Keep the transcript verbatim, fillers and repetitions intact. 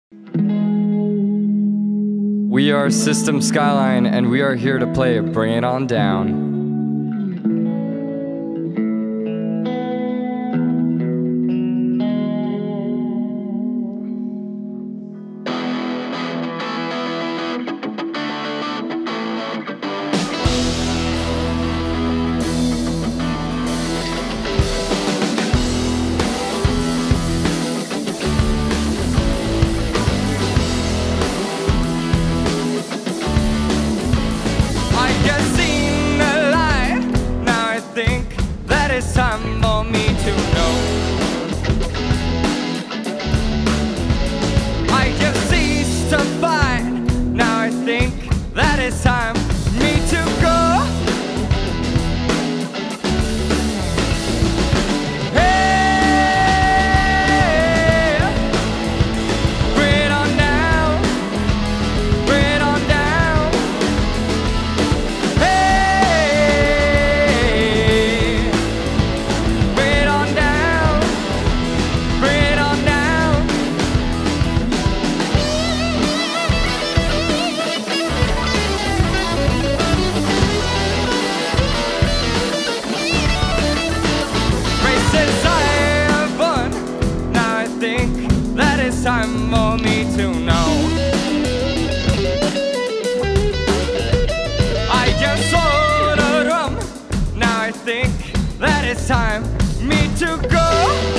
We are System Skyline, and we are here to play Bring It On Down. It's time for me to know. I have ceased to fight. Now I think that it's time for me to go. Hey, bring it on down, bring it on down. Hey. It's time for me to know. I just saw the drum. Now I think that it's time for me to go.